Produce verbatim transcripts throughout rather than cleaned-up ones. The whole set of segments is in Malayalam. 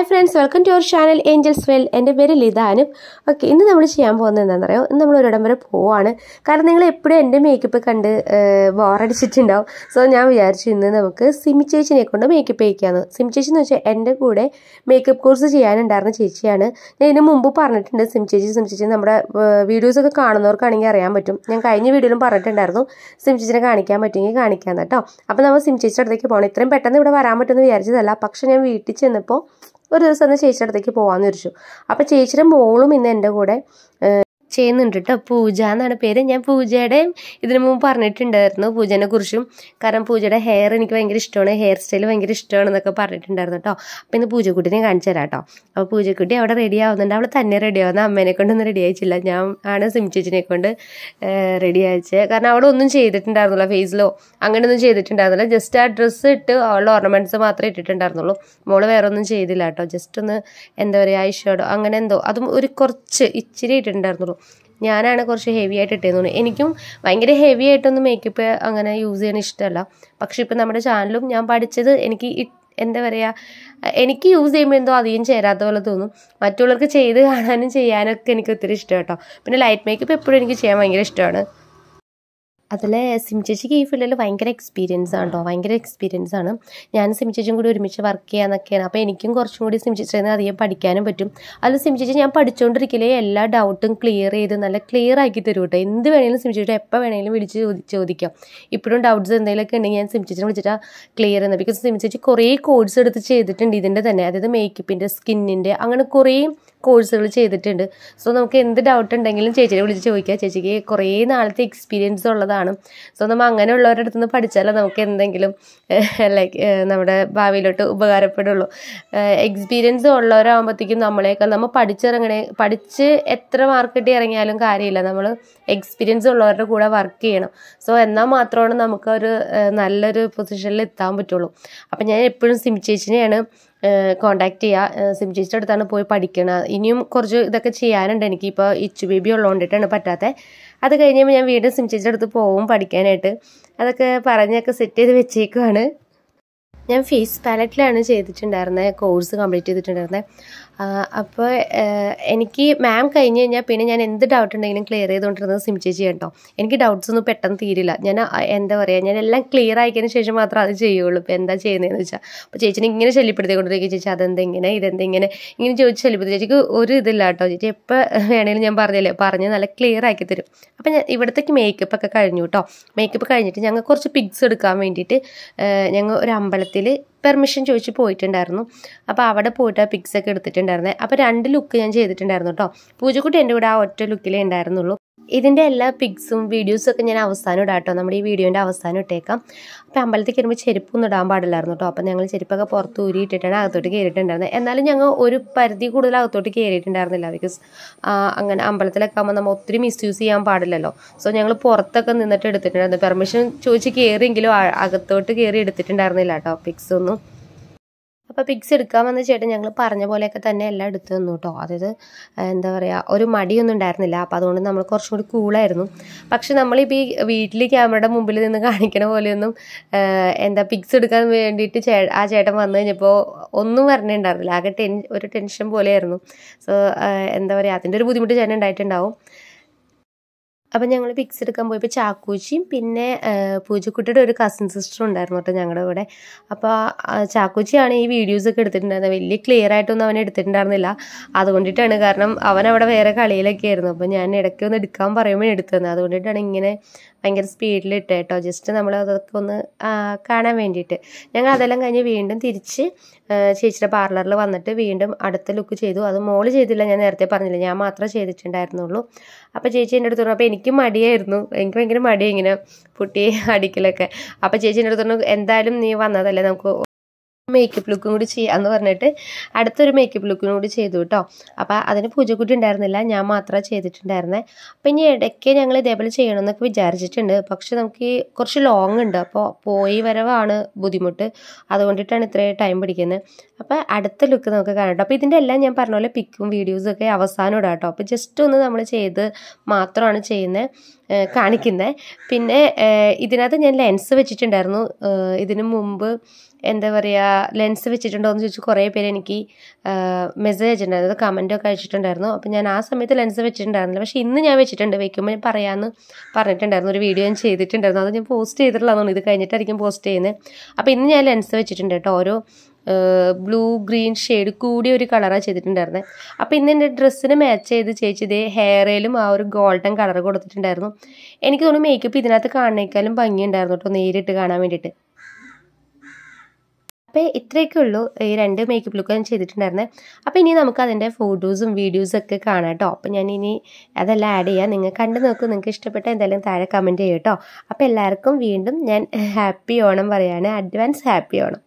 Hi friends, welcome to our channel Angels Well. എൻ്റെ പേര് ലിതാനും. ഓക്കെ, ഇന്ന് നമ്മൾ ചെയ്യാൻ പോകുന്നത് എന്താണെന്ന് അറിയോ? ഇന്ന് നമ്മൾ ഒരിടം വരെ പോവാണ്. കാരണം നിങ്ങൾ എപ്പോഴും എൻ്റെ മേക്കപ്പ് കണ്ട് ബോറടിച്ചിട്ടുണ്ടാവും. സോ ഞാൻ വിചാരിച്ചു ഇന്ന് നമുക്ക് സിമി ചേച്ചിനെ കൊണ്ട് മേക്കപ്പ് ചെയ്യിക്കാമെന്ന്. സിമി ചേച്ചി എന്ന് വെച്ചാൽ എൻ്റെ കൂടെ മേക്കപ്പ് കോഴ്സ് ചെയ്യാനുണ്ടായിരുന്ന ചേച്ചിയാണ്. ഞാൻ ഇതിന് മുമ്പ് പറഞ്ഞിട്ടുണ്ട് സിമി ചേച്ചി സിമി ചേച്ചി നമ്മുടെ വീഡിയോസൊക്കെ കാണുന്നവർക്കാണെങ്കിൽ അറിയാൻ പറ്റും. ഞാൻ കഴിഞ്ഞ വീഡിയോയിലും പറഞ്ഞിട്ടുണ്ടായിരുന്നു സിമി ചേച്ചിനെ കാണിക്കാൻ പറ്റുമെങ്കിൽ കാണിക്കാൻ കേട്ടോ. അപ്പോൾ നമ്മൾ സിമി ചേച്ചിയുടെ അടുത്തേക്ക് പോകണം. ഇത്രയും പെട്ടെന്ന് ഇവിടെ വരാൻ പറ്റുമെന്ന് വിചാരിച്ചതല്ല. പക്ഷെ ഞാൻ വീട്ടിൽ ചെന്നപ്പോൾ ഒരു ദിവസം ഒന്ന് ചേച്ചിയുടെ അടുത്തേക്ക് പോകാമെന്ന് വിചാരിച്ചു. അപ്പോൾ ചേച്ചിയുടെ മോളും ഇന്ന് എൻ്റെ കൂടെ ചെയ്യുന്നുണ്ട് കേട്ടോ. പൂജ എന്നാണ് പേര്. ഞാൻ പൂജയുടെയും ഇതിനു മുമ്പ് പറഞ്ഞിട്ടുണ്ടായിരുന്നു പൂജേനെ കുറിച്ചും. കാരണം പൂജയുടെ ഹെയർ എനിക്ക് ഭയങ്കര ഇഷ്ടമാണ്, ഹെയർ സ്റ്റൈൽ ഭയങ്കര ഇഷ്ടമാണ് എന്നൊക്കെ പറഞ്ഞിട്ടുണ്ടായിരുന്നു കേട്ടോ. അപ്പോൾ ഇന്ന് പൂജക്കുട്ടിനെ കാണിച്ചു തരാം കേട്ടോ. അപ്പോൾ പൂജക്കുട്ടി അവിടെ റെഡി ആവുന്നുണ്ട്. അവൾ തന്നെ റെഡി ആവുന്ന അമ്മേനെ കൊണ്ടൊന്നും റെഡി അയച്ചില്ല. ഞാൻ ആണ് സിമി ചേച്ചിനെ കൊണ്ട് റെഡി അയച്ചത്. കാരണം അവിടെ ഒന്നും ചെയ്തിട്ടുണ്ടായിരുന്നില്ല, ഫേസിലോ അങ്ങനെയൊന്നും ചെയ്തിട്ടുണ്ടായിരുന്നില്ല. ജസ്റ്റ് ആ ഡ്രസ്സ് ഇട്ട് അവളുടെ ഓർണമെൻറ്റ്സ് മാത്രമേ ഇട്ടിട്ടുണ്ടായിരുന്നുള്ളൂ. മോള് വേറെ ഒന്നും ചെയ്തില്ല കേട്ടോ. ജസ്റ്റ് ഒന്ന് എന്താ പറയുക ഐ ഷാഡോ അങ്ങനെ എന്തോ അതും ഒരു കുറച്ച് ഇച്ചിരി ഇട്ടിട്ടുണ്ടായിരുന്നുള്ളൂ. ഞാനാണ് കുറച്ച് ഹെവി ആയിട്ട് ഇട്ടേന്ന്. എനിക്കും ഭയങ്കര ഹെവി ആയിട്ടൊന്നും മേക്കപ്പ് അങ്ങനെ യൂസ് ചെയ്യാൻ ഇഷ്ടമല്ല. പക്ഷെ ഇപ്പം നമ്മുടെ ചാനലും ഞാൻ പഠിച്ചത് എനിക്ക് എന്താ പറയുക എനിക്ക് യൂസ് ചെയ്യുമ്പോൾ എന്തോ അധികം ചേരാത്ത പോലെ തോന്നും. മറ്റുള്ളവർക്ക് ചെയ്ത് കാണാനും ചെയ്യാനൊക്കെ എനിക്ക് ഒത്തിരി ഇഷ്ടം കേട്ടോ. പിന്നെ ലൈറ്റ് മേക്കപ്പ് എപ്പോഴും എനിക്ക് ചെയ്യാൻ ഭയങ്കര ഇഷ്ടമാണ്. അതിൽ സിമി ചേച്ചിക്ക് ഈ ഫീൽഡിൽ ഭയങ്കര എക്സ്പീരിയൻസ് ആണ് കേട്ടോ, ഭയങ്കര എക്സ്പീരിയൻസ് ആണ്. ഞാൻ സിമി ചേച്ചിയും കൂടി ഒരുമിച്ച് വർക്ക് ചെയ്യാന്നൊക്കെയാണ്. അപ്പോൾ എനിക്കും കുറച്ചും കൂടി സിമി ചേച്ചിയിൽ നിന്ന് അധികം പഠിക്കാനും പറ്റും. അതിൽ സിമി ചേച്ചി ഞാൻ പഠിച്ചുകൊണ്ടിരിക്കലേ എല്ലാ ഡൗട്ടും ക്ലിയർ ചെയ്ത് നല്ല ക്ലിയർ ആക്കി തരും കേട്ടോ. എന്ത് വേണമെങ്കിലും സിമി ചേച്ചി എപ്പോൾ വേണമെങ്കിലും വിളിച്ച് ചോദി ചോദിക്കാം ഇപ്പോഴും ഡൗട്ട്സ് എന്തെങ്കിലുമൊക്കെ ഉണ്ടെങ്കിൽ ഞാൻ സിമി ചേച്ചിനെ വിളിച്ചിട്ട് ക്ലിയർ ചെയ്യുന്നത്. ബിക്കോസ് സിമി ചേച്ചി കുറേ കോഴ്സ് എടുത്ത് ചെയ്തിട്ടുണ്ട് ഇതിൻ്റെ തന്നെ, അതായത് മേക്കപ്പിൻ്റെ, സ്കിന്നിൻ്റെ, അങ്ങനെ കുറേ കോഴ്സുകൾ ചെയ്തിട്ടുണ്ട്. സോ നമുക്ക് എന്ത് ഡൗട്ട് ഉണ്ടെങ്കിലും ചേച്ചിയെ വിളിച്ച് ചോദിക്കാം. ചേച്ചിക്ക് കുറേ നാളത്തെ എക്സ്പീരിയൻസ് ഉള്ളതാണ്. സോ നമ്മൾ അങ്ങനെയുള്ളവരുടെ അടുത്ത് നിന്ന് പഠിച്ചാലേ നമുക്ക് എന്തെങ്കിലും ലൈക്ക് നമ്മുടെ ഭാവിയിലോട്ട് ഉപകാരപ്പെടുള്ളൂ. എക്സ്പീരിയൻസ് ഉള്ളവരാകുമ്പോഴത്തേക്കും നമ്മളേക്കാൾ നമ്മൾ പഠിച്ചിറങ്ങണേ പഠിച്ച് എത്ര മാർക്ക് കിട്ടി ഇറങ്ങിയാലും കാര്യമില്ല, നമ്മൾ എക്സ്പീരിയൻസ് ഉള്ളവരുടെ കൂടെ വർക്ക് ചെയ്യണം. സോ എന്നാൽ മാത്രമാണ് നമുക്കൊരു നല്ലൊരു പൊസിഷനിൽ എത്താൻ പറ്റുള്ളൂ. അപ്പം ഞാൻ എപ്പോഴും സിമി ചേച്ചിനെയാണ് കോണ്ടാക്ട് ചെയ്യുക. സിമി ചേച്ചിയുടെ അടുത്താണ് പോയി പഠിക്കണം. ഇനിയും കുറച്ച് ഇതൊക്കെ ചെയ്യാനുണ്ട് എനിക്ക്. ഇപ്പോൾ ഇച്ചു ബേബി ഉള്ളതുകൊണ്ടിട്ടാണ് പറ്റാത്തത്. അത് കഴിഞ്ഞപ്പോൾ ഞാൻ വീണ്ടും സിമി ചേച്ചിയുടെ അടുത്ത് പോവും പഠിക്കാനായിട്ട്. അതൊക്കെ പറഞ്ഞൊക്കെ സെറ്റ് ചെയ്ത് വെച്ചേക്കുവാണ്. ഞാൻ ഫേസ് പാലറ്റിലാണ് ചെയ്തിട്ടുണ്ടായിരുന്നത്, കോഴ്സ് കംപ്ലീറ്റ് ചെയ്തിട്ടുണ്ടായിരുന്നത്. അപ്പോൾ എനിക്ക് മാം കഴിഞ്ഞ് കഴിഞ്ഞാൽ പിന്നെ ഞാൻ എന്ത് ഡൗട്ട് ഉണ്ടെങ്കിലും ക്ലിയർ ചെയ്തുകൊണ്ടിരുന്നത് സിമി ചേച്ചി കേട്ടോ. എനിക്ക് ഡൗട്ട്സ് ഒന്നും പെട്ടെന്ന് തീരില്ല. ഞാൻ എന്താ പറയുക, ഞാൻ എല്ലാം ക്ലിയർ ആക്കിയതിന് ശേഷം മാത്രം അത് ചെയ്യുള്ളൂ. ഇപ്പോൾ എന്താ ചെയ്യുന്നതെന്ന് വെച്ചാൽ അപ്പോൾ ചേച്ചിനെ ഇങ്ങനെ ശല്യപ്പെടുത്തിക്കൊണ്ടിരിക്കുക. ചേച്ചി അതെന്തെങ്ങനെ ഇതെന്തെങ്ങനെ ഇങ്ങനെ ചോദിച്ച് ശല്യപ്പെടുത്തി. ചേച്ചിക്ക് ഒരു ഇതില്ല കേട്ടോ. ചേച്ചി എപ്പോൾ വേണമെങ്കിലും ഞാൻ പറഞ്ഞില്ലേ പറഞ്ഞ് നല്ല ക്ലിയർ ആക്കി തരും. അപ്പോൾ ഞാൻ ഇവിടത്തേക്ക് മേക്കപ്പ് ഒക്കെ കഴിഞ്ഞു കേട്ടോ. മേക്കപ്പ് കഴിഞ്ഞിട്ട് ഞങ്ങൾ കുറച്ച് പിക്സ് എടുക്കാൻ വേണ്ടിയിട്ട് ഞങ്ങൾ ഒരു അമ്പലത്തിൽ പെർമിഷൻ ചോദിച്ച് പോയിട്ടുണ്ടായിരുന്നു. അപ്പോൾ അവിടെ പോയിട്ട് ആ പിക്സ് ഒക്കെ എടുത്തിട്ടുണ്ടായിരുന്നത്. അപ്പോൾ രണ്ട് ലുക്ക് ഞാൻ ചെയ്തിട്ടുണ്ടായിരുന്നു കേട്ടോ. പൂജക്കുട്ടി എൻ്റെ കൂടെ ആ ഒറ്റ ലുക്കിലേ ഉണ്ടായിരുന്നുള്ളൂ. ഇതിൻ്റെ എല്ലാ പിക്സും വീഡിയോസൊക്കെ ഞാൻ അവസാനം ഇടാം കേട്ടോ. നമ്മുടെ ഈ വീഡിയോൻ്റെ അവസാനം ഇട്ടേക്കാം. അപ്പോൾ അമ്പലത്തിൽ കയറുമ്പോൾ ചെരുപ്പൊന്നും ഇടാൻ പാടില്ലായിരുന്നു കേട്ടോ. അപ്പോൾ ഞങ്ങൾ ചെരുപ്പൊക്കെ പുറത്ത് ഊരിയിട്ടിട്ടാണ് അകത്തോട്ട് കയറിയിട്ടുണ്ടായിരുന്നത്. എന്നാലും ഞങ്ങൾ ഒരു പരിധി കൂടുതൽ അകത്തോട്ട് കയറിയിട്ടുണ്ടായിരുന്നില്ല. ബിക്കോസ് അങ്ങനെ അമ്പലത്തിലൊക്കെ ആകുമ്പോൾ നമ്മൾ ഒത്തിരി മിസ്യൂസ് ചെയ്യാൻ പാടില്ലല്ലോ. സോ ഞങ്ങൾ പുറത്തൊക്കെ നിന്നിട്ട് എടുത്തിട്ടുണ്ടായിരുന്നു. പെർമിഷൻ ചോദിച്ച് കയറിയെങ്കിലും അകത്തോട്ട് കയറി എടുത്തിട്ടുണ്ടായിരുന്നില്ല കേട്ടോ പിക്സ് ഒന്നും. അപ്പോൾ പിക്സ് എടുക്കാൻ വന്ന ചേട്ടൻ ഞങ്ങൾ പറഞ്ഞ പോലെയൊക്കെ തന്നെ എല്ലാം എടുത്തു തന്നു കേട്ടോ. അതായത് എന്താ പറയുക ഒരു മടിയൊന്നും ഉണ്ടായിരുന്നില്ല. അപ്പോൾ അതുകൊണ്ട് നമ്മൾ കുറച്ചും കൂടി കൂളായിരുന്നു. പക്ഷെ നമ്മളിപ്പോൾ ഈ വീട്ടിൽ ക്യാമറയുടെ മുമ്പിൽ നിന്ന് കാണിക്കണ പോലെയൊന്നും എന്താ പിക്സ് എടുക്കാൻ വേണ്ടിയിട്ട് ചേ ആ ചേട്ടൻ വന്നു കഴിഞ്ഞപ്പോൾ ഒന്നും പറഞ്ഞിട്ടുണ്ടായിരുന്നില്ല. ആകെ ടെൻ ഒരു ടെൻഷൻ പോലെയായിരുന്നു. സോ എന്താ പറയുക അതിൻ്റെ ഒരു ബുദ്ധിമുട്ട് ചേട്ടൻ ഉണ്ടായിട്ടുണ്ടാവും. അപ്പം ഞങ്ങൾ പിക്സ് എടുക്കാൻ പോയപ്പോൾ ചാക്കോച്ചിയും പിന്നെ പൂജക്കുട്ടിയുടെ ഒരു കസിൻ സിസ്റ്ററും ഉണ്ടായിരുന്നു കേട്ടോ ഞങ്ങളുടെ കൂടെ. അപ്പോൾ ചാക്കോച്ചിയാണ് ഈ വീഡിയോസൊക്കെ എടുത്തിട്ടുണ്ടായിരുന്നത്. വലിയ ക്ലിയർ ആയിട്ടൊന്നും അവൻ എടുത്തിട്ടുണ്ടായിരുന്നില്ല. അതുകൊണ്ടിട്ടാണ്, കാരണം അവൻ അവിടെ വേറെ കളിയിലൊക്കെ ആയിരുന്നു. അപ്പോൾ ഞാൻ ഇടയ്ക്ക് ഒന്ന് എടുക്കാൻ പറയുമ്പോൾ എടുത്തു തന്നെ. അതുകൊണ്ടിട്ടാണ് ഇങ്ങനെ ഭയങ്കര സ്പീഡിലിട്ട് കേട്ടോ. ജസ്റ്റ് നമ്മൾ അതൊക്കെ ഒന്ന് കാണാൻ വേണ്ടിയിട്ട്. ഞങ്ങൾ അതെല്ലാം കഴിഞ്ഞ് വീണ്ടും തിരിച്ച് ചേച്ചിയുടെ പാർലറിൽ വന്നിട്ട് വീണ്ടും അടുത്ത ലുക്ക് ചെയ്തു. അത് മോള് ചെയ്തില്ല, ഞാൻ നേരത്തെ പറഞ്ഞില്ല, ഞാൻ മാത്രമേ ചെയ്തിട്ടുണ്ടായിരുന്നുള്ളൂ. അപ്പോൾ ചേച്ചി എൻ്റെ അടുത്ത് പറഞ്ഞു. അപ്പോൾ എനിക്ക് മടിയായിരുന്നു, എനിക്ക് ഭയങ്കര മടിയാണ് ഇങ്ങനെ പുട്ടി അടിക്കലൊക്കെ. അപ്പോൾ ചേച്ചി എൻ്റെ അടുത്ത് പറഞ്ഞു എന്തായാലും നീ വന്നതല്ലേ നമുക്ക് മേക്കപ്പ് ലുക്കും കൂടി ചെയ്യാമെന്ന് പറഞ്ഞിട്ട് അടുത്തൊരു മേക്കപ്പ് ലുക്കും കൂടി ചെയ്തു കേട്ടോ. അപ്പോൾ അതിന് പൂജക്കുട്ടി ഉണ്ടായിരുന്നില്ല, ഞാൻ മാത്രമേ ചെയ്തിട്ടുണ്ടായിരുന്നത്. അപ്പം ഇനി ഇടയ്ക്ക് ഞങ്ങൾ ഇതേപോലെ ചെയ്യണമെന്നൊക്കെ വിചാരിച്ചിട്ടുണ്ട്. പക്ഷെ നമുക്ക് കുറച്ച് ലോങ് ഉണ്ട്. അപ്പോൾ പോയി വരവാണ് ബുദ്ധിമുട്ട്. അതുകൊണ്ടിട്ടാണ് ഇത്രയും ടൈം പിടിക്കുന്നത്. അപ്പോൾ അടുത്ത ലുക്ക് നമുക്ക് കാണാം കേട്ടോ. അപ്പോൾ ഇതിൻ്റെ എല്ലാം ഞാൻ പറഞ്ഞ പോലെ പിക്കും വീഡിയോസൊക്കെ അവസാനം ഇടാം കേട്ടോ. അപ്പോൾ ജസ്റ്റ് ഒന്ന് നമ്മൾ ചെയ്ത് മാത്രമാണ് ചെയ്യുന്നത്. കാണിക്കുന്നത്. പിന്നെ ഇതിനകത്ത് ഞാൻ ലെൻസ് വെച്ചിട്ടുണ്ടായിരുന്നു. ഇതിനു മുമ്പ് എന്താ പറയുക, ലെൻസ് വെച്ചിട്ടുണ്ടോ എന്ന് ചോദിച്ചു കുറേ പേര് എനിക്ക് മെസ്സേജ് അയച്ചിട്ടുണ്ടായിരുന്നു, കമൻറ്റൊക്കെ അയച്ചിട്ടുണ്ടായിരുന്നു. അപ്പോൾ ഞാൻ ആ സമയത്ത് ലെൻസ് വെച്ചിട്ടുണ്ടായിരുന്നില്ല. പക്ഷേ ഇന്ന് ഞാൻ വെച്ചിട്ടുണ്ട്. വെക്കുമ്പോൾ ഞാൻ പറയാമെന്ന് പറഞ്ഞിട്ടുണ്ടായിരുന്നു. ഒരു വീഡിയോ ഞാൻ ചെയ്തിട്ടുണ്ടായിരുന്നു. അത് ഞാൻ പോസ്റ്റ് ചെയ്തിട്ടുള്ളതാണ്. ഇത് കഴിഞ്ഞിട്ടായിരിക്കും പോസ്റ്റ് ചെയ്യുന്നത്. അപ്പോൾ ഇന്ന് ഞാൻ ലെൻസ് വെച്ചിട്ടുണ്ട് കേട്ടോ. ഓരോ ബ്ലൂ ഗ്രീൻ ഷെയ്ഡ് കൂടിയ ഒരു കളറാണ് ചെയ്തിട്ടുണ്ടായിരുന്നത്. അപ്പോൾ ഇന്ന് എൻ്റെ ഡ്രസ്സിന് മാച്ച് ചെയ്ത് ചേച്ചി ഇതേ ഹെയറേലും ആ ഒരു ഗോൾഡൻ കളർ കൊടുത്തിട്ടുണ്ടായിരുന്നു. എനിക്ക് തോന്നുന്നു മേക്കപ്പ് ഇതിനകത്ത് കാണുന്നേക്കാളും ഭംഗിയുണ്ടായിരുന്നു കേട്ടോ, നേരിട്ട് കാണാൻ വേണ്ടിയിട്ട്. അപ്പോൾ ഇത്രയൊക്കെ ഉള്ളൂ ഈ രണ്ട് മേക്കപ്പ് ലുക്ക് ഞാൻ ചെയ്തിട്ടുണ്ടായിരുന്നത്. അപ്പോൾ ഇനി നമുക്ക് അതിൻ്റെ ഫോട്ടോസും വീഡിയോസും ഒക്കെ കാണാം കേട്ടോ. അപ്പോൾ ഞാൻ ഇനി അതെല്ലാം ആഡ് ചെയ്യാം. നിങ്ങൾ കണ്ടു നോക്കും. നിങ്ങൾക്ക് ഇഷ്ടപ്പെട്ട എന്തായാലും താഴെ കമൻറ്റ് ചെയ്യും കേട്ടോ. അപ്പോൾ എല്ലാവർക്കും വീണ്ടും ഞാൻ ഹാപ്പി ഓണം പറയാണ്. Advance happy Onam.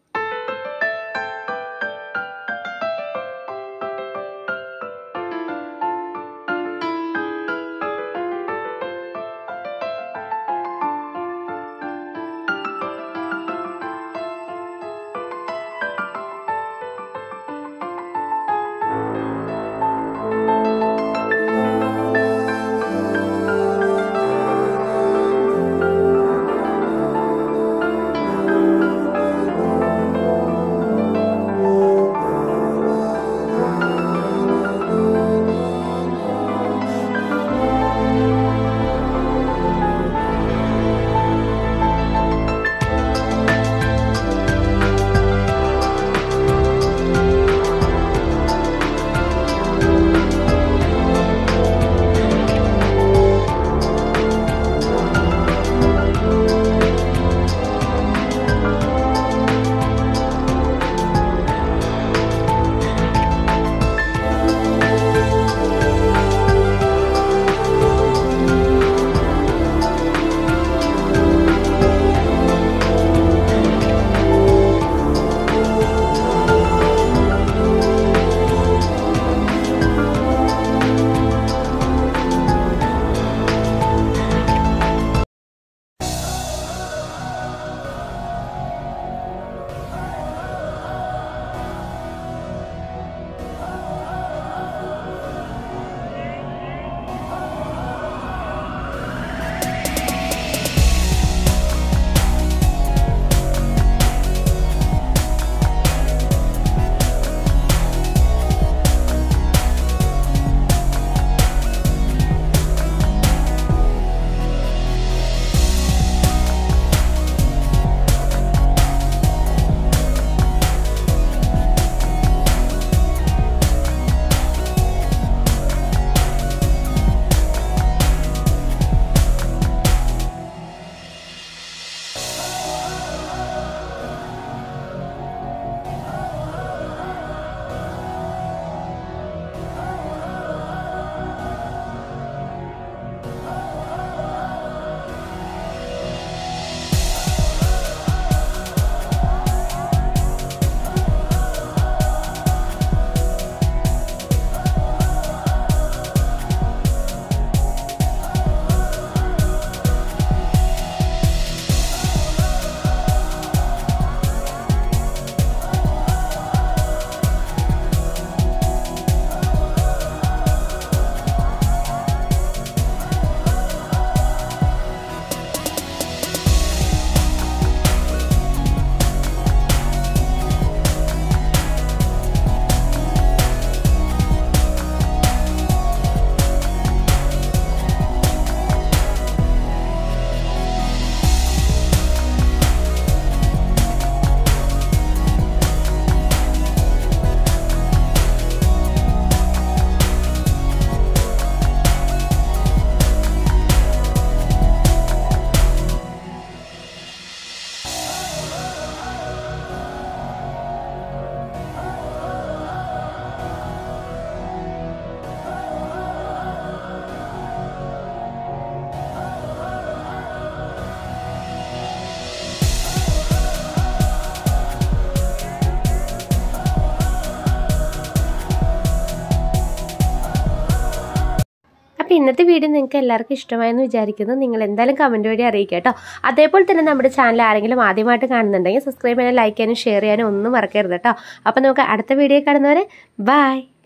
അപ്പോൾ ഇന്നത്തെ വീഡിയോ നിങ്ങൾക്ക് എല്ലാവർക്കും ഇഷ്ടമായെന്ന് വിചാരിക്കുന്നു. നിങ്ങൾ എന്തായാലും കമൻറ്റ് വഴി അറിയിക്കുക കേട്ടോ. അതേപോലെ തന്നെ നമ്മുടെ ചാനൽ ആരെങ്കിലും ആദ്യമായിട്ട് കാണുന്നുണ്ടെങ്കിൽ സബ്സ്ക്രൈബ് ചെയ്യാനും ലൈക്ക് ചെയ്യാനും ഷെയർ ചെയ്യാനും ഒന്നും മറക്കരുത് കേട്ടോ. അപ്പോൾ നമുക്ക് അടുത്ത വീഡിയോ കാണുന്നവരെ ബൈ.